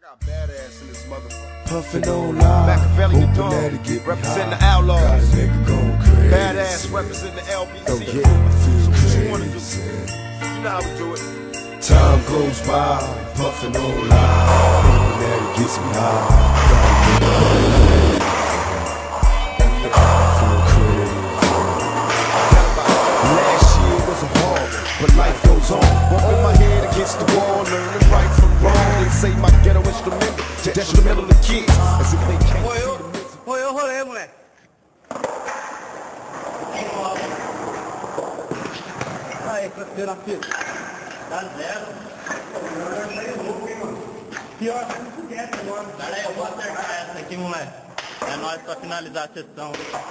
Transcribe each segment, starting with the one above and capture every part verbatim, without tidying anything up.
got badass in this motherfucker. Puffin' on live, Machiavelli hoping Dog, that it get representing high. the Outlaws. Got a nigga going crazy. Badass representing the L B Don't C. get me feel So what crazy. you wanna do? You know how we do it. Time goes by, puffin' on live, hoping that it gets me high. Got a nigga feel crazy. Last year was a hard, but life goes on. Bumping my head against the wall, learning right from wrong. They say my ghetto instrumental, detrimental to kids, as if they can't see the music. Foi eu rolê, moleque. Aí, cresceu na fila. Dá zero. Pior, não esquece agora. Pera aí, eu vou acertar essa aqui, moleque. É nóis pra finalizar a sessão.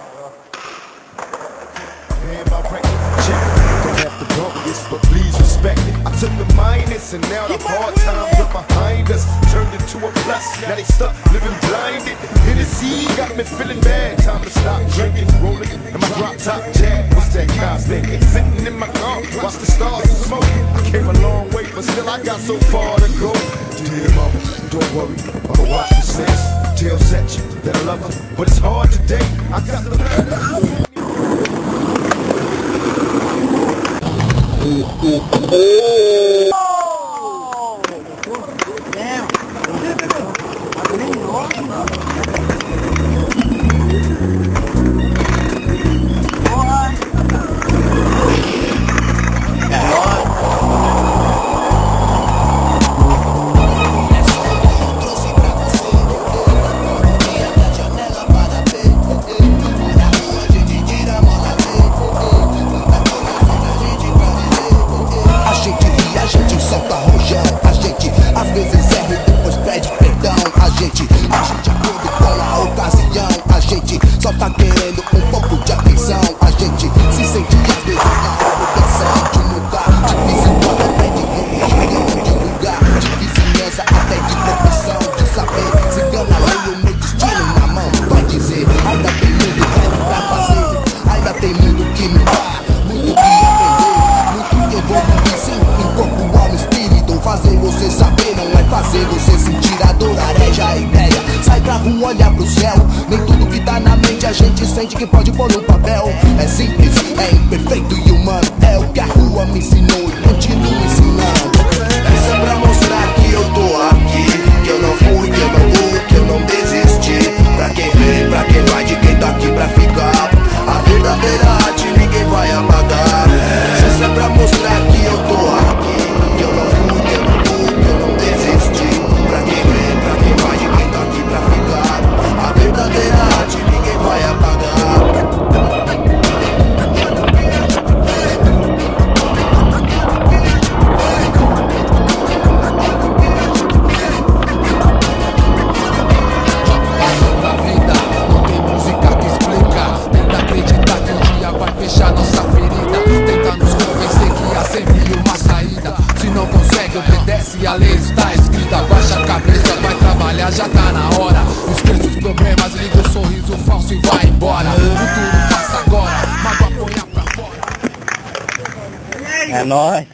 And my record check. Don't have to bump this, but please respect it. I took the minus and now the hard times are behind us. Turned into a plus, now they stuck living blinded. Hennessy got me feeling bad. Time to stop drinking, rolling in my drop top jack. What's that constant? Sitting in my car, watch the stars and smoke. I came a long way, but still I got so far to go. Dear mama, don't worry, I'ma watch the snakes. Tell Setch that I love her, but it's hard today. I got the olhar pro céu, nem tudo que tá na mente a gente sente que pode pôr no papel. É simples, é imperfeito e humano. É o que a rua me ensinou e continuo ensinando. Essa é pra mostrar que eu tô aqui, que eu não fui, que eu não vou, que eu não desisti. Pra quem vem, pra quem vai, de quem tá aqui pra ficar. A verdadeira arte ninguém vai apagar. Essa é pra mostrar que eu tô aqui, que eu não fui, que eu não vou, que eu não desisti. Pra quem vem, pra quem vai, de quem tá aqui pra ficar. A verdadeira arte ninguém vai apagar. Da vida, não tem música que explica. Tenta acreditar que um dia vai fechar nossa ferida. Tenta nos convencer que há sempre uma saída. Se não consegue, obedece, a lei está escrita. Baixa a cabeça, vai trabalhar, já tá na hora. Esqueça os problemas, liga o sorriso falso e vai embora. O futuro passa agora, mágoa ponha pra fora. É nóis.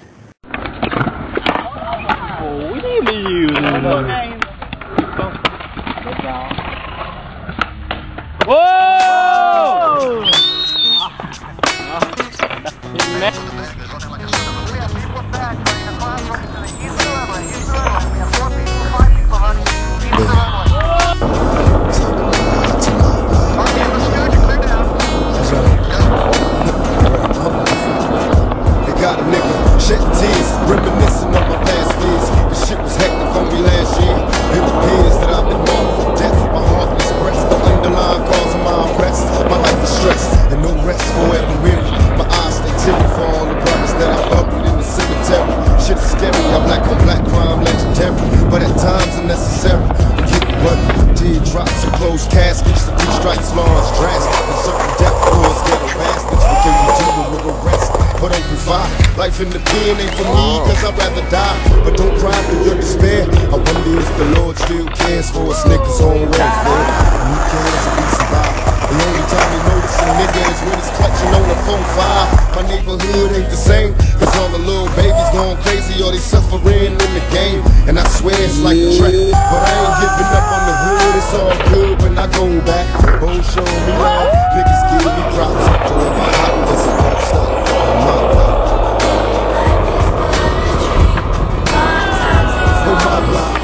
got a nigga shedding tears, reminiscing of my past years. This shit was hectic for me last year. It appears that I've been marked for death. My heart is pressed, the underlying cause of my arrest. My life is stress, and no rest forever weary. My eyes stay teary for all the brothers that I buried in the cemetery. Shit is scary, I'm black on black crime legendary, but at times unnecessary. Get what? Teardrops and closed caskets, the three strikes laws drastic. And certain death doors get a bastards. What can you do with arrest? But open fire. Life in the pen ain't for me, cause I'd rather die. But don't cry through your despair. I wonder if the Lord still cares for us niggas on welfare. And who cares if we survive? The only time you notice a nigga is when he's clutching on a phone five. My neighborhood ain't the same, cause all the little babies going crazy or they suffering in the game. And I swear it's like a trap, but I ain't it's all good when I go back. Oh, show me love, niggas give me props. Forever hot, this is don't stop. On my block. On my block.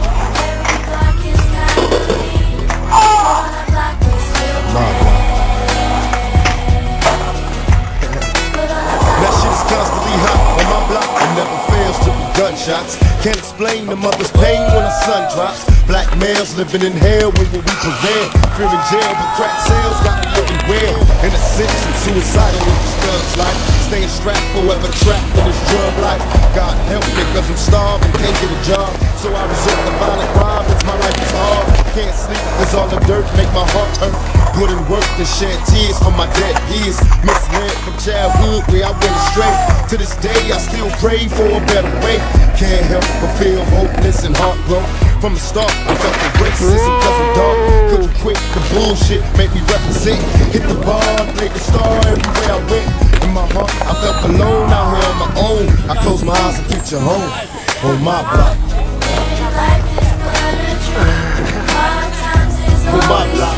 My block. That shit's constantly hot on my block. It never fails to be gunshots. Can't explain the mother's pain when the sun drops. Black males living in hell when we prevail. Fear in jail, but crack sales got me looking well. In a sense, I'm suicidal with this thug's life. Staying strapped, forever trapped in this drug life. God help me, cause I'm starving, can't get a job. So I resort to violent crime, it's my life is hard. Can't sleep, cause all the dirt make my heart hurt. Put in work to shed tears for my dead years. Misled from childhood where I went astray. To this day, I still pray for a better way. Can't help but feel hopeless and heartbroken. From the start, I felt the racism cause I'm dark. Couldn't quit the bullshit, make me represent. Hit the bar, play the star everywhere I went. In my heart, I felt alone out here on my own. I close my eyes and picture home on my block. On my block.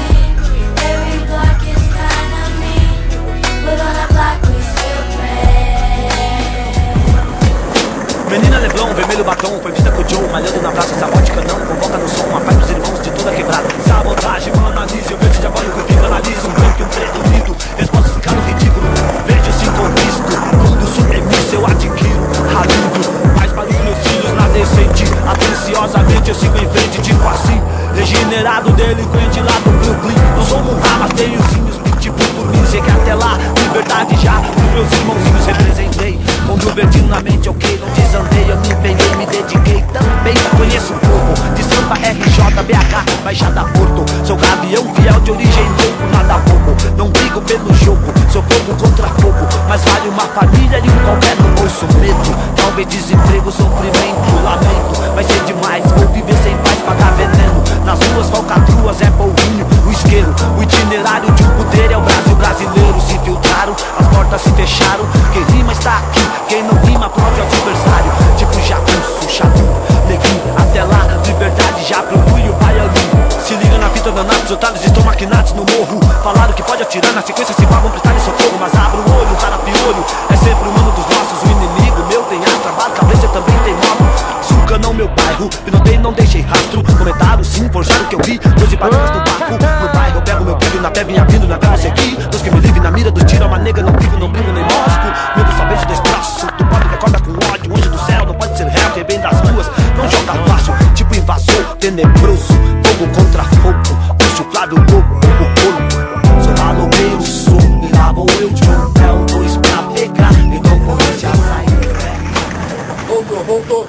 Menina Leblon, vermelho batom, foi vista com o Joe, malhando na praça, essa vodka não convoca no som, a paz dos irmãos de toda quebrada. Sabotagem, mano, analise, eu vejo diabólico, vivo, analiso, um branco e um preto lindo, resposta ficando ridículo, vejo assim conquisto, quando supremissa eu adquiro, ralido, faz para os meus filhos na decente, atenciosamente eu sigo em frente, tipo assim, regenerado, delinquente lá do Brooklyn, não sou um rá, mas tenho sim os pitbull por mim, sei que até lá, liberdade já, os meus irmãozinhos representei, controvertido na mente, ok, não desandei, eu me empenhei, me dediquei também, conheço um pouco, de Sampa, R J, B H, Baixada Porto, sou gavião fiel de origem louco, nada bobo, não brigo pelo jogo, sou fogo contra fogo, mas vale uma família e um qualquer no bolso medo, talvez desemprego, sofrimento, lamento, vai ser demais, vou viver sem paz, pagar veneno, nas ruas falcatruas é polvinho, o isqueiro, o itinerário de um poder é o Brasil brasileiro, se filtraram, as portas se fecharam, quem rima está aqui, quem não rima prove ao adversário, tipo jagunço, chabu, neguinho, até lá, liberdade já procure o baianinho, se liga na fita danada, os otários estão maquinados no morro, falaram que pode atirar, na sequência se vão prestar socorro, mas abra o olho, cara piolho, é sempre o mano dos nossos, o inimigo meu tem ar, trabalho, cabeça também tem moto, suca não meu bairro, pinotei não deixei rastro, comentaram sim, forjaram o que eu vi, doze patrões no barco, no bairro eu pego meu filho, na pé vem abrindo, na pé seguir, Deus que me livre na mira do tiro, é uma nega, não vivo, não brigo nem mosco, meu só beijo destroço, tu pode que acorda com ódio, anjo do céu, não pode ser réu, quem vem das ruas, não joga fácil, tipo invasor, tenebroso, fogo contra fogo, puxo Flávio Lobo, o corpo, sou malogueiro, sou, e lá vou eu, Joe, é um dois pra pegar, então convite a sair, voltou, voltou.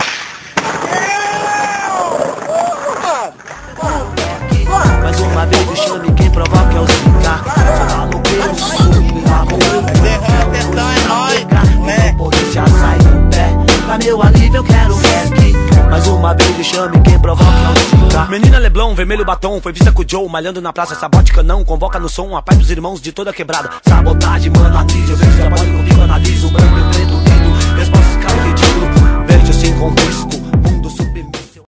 Mais uma vez o chame, quem provoca é o cigarro. Sou malogueiro, sou, e lá vou eu, então polícia sai do pé. Pra meu alívio eu quero resque. Mais uma vez o chame, quem provoca é o cigarro. Menina Leblon, vermelho batom, foi vista com o Joe, malhando na praça, essa vodka não convoca no som, a paz dos irmãos de toda quebrada. Sabotagem, mano, analise, eu vejo diabólico, vivo, analiso, branco e preto lindo, respostas cara ridículo, vejo assim conquisto.